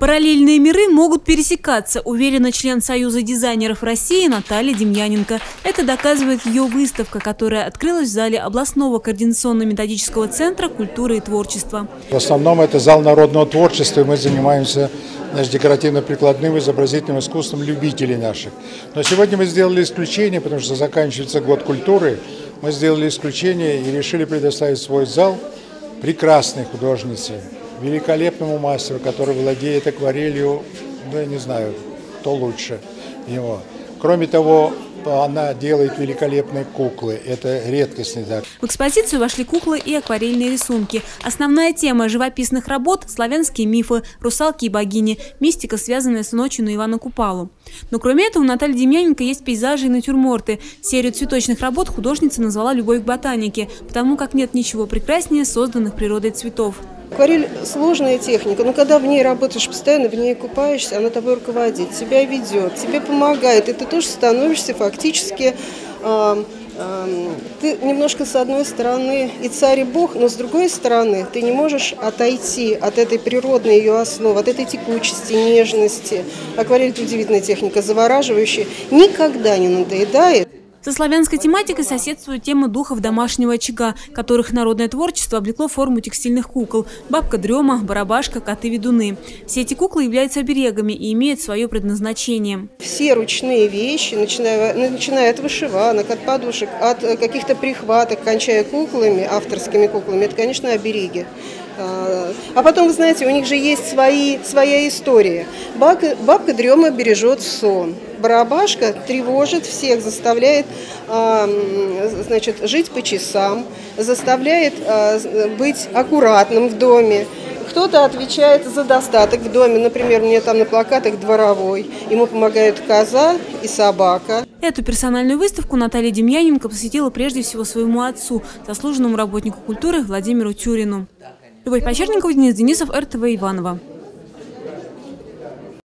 Параллельные миры могут пересекаться, уверена член Союза дизайнеров России Наталья Демьяненко. Это доказывает ее выставка, которая открылась в зале областного координационно-методического центра культуры и творчества. В основном это зал народного творчества, и мы занимаемся декоративно-прикладным изобразительным искусством любителей наших. Но сегодня мы сделали исключение, потому что заканчивается год культуры. Мы сделали исключение и решили предоставить свой зал прекрасной художнице, великолепному мастеру, который владеет акварелью, ну, я не знаю, кто лучше его. Кроме того, она делает великолепные куклы. Это редкостный дар. В экспозицию вошли куклы и акварельные рисунки. Основная тема живописных работ – славянские мифы, русалки и богини, мистика, связанная с ночью на Ивана Купалу. Но кроме этого у Натальи Демьяненко есть пейзажи и натюрморты. Серию цветочных работ художница назвала «Любовь к ботанике», потому как нет ничего прекраснее созданных природой цветов. Акварель – сложная техника, но когда в ней работаешь постоянно, в ней купаешься, она тобой руководит, тебя ведет, тебе помогает, и ты тоже становишься фактически, ты немножко с одной стороны и царь, и бог, но с другой стороны ты не можешь отойти от этой природной ее основы, от этой текучести, нежности. Акварель – это удивительная техника, завораживающая, никогда не надоедает. Со славянской тематикой соседствуют темы духов домашнего очага, которых народное творчество облекло в форму текстильных кукол – бабка-дрема, барабашка, коты-ведуны. Все эти куклы являются оберегами и имеют свое предназначение. Все ручные вещи, начиная от вышиванок, от подушек, от каких-то прихваток, кончая куклами, авторскими куклами, это, конечно, обереги. А потом, вы знаете, у них же есть своя история. Бабка-дрема бережет сон. Барабашка тревожит всех, заставляет жить по часам, заставляет быть аккуратным в доме. Кто-то отвечает за достаток в доме. Например, у меня там на плакатах дворовой. Ему помогают коза и собака. Эту персональную выставку Наталья Демьяненко посвятила прежде всего своему отцу, заслуженному работнику культуры Владимиру Тюрину. Любовь Почерникова, Денис Денисов, РТВ Иваново.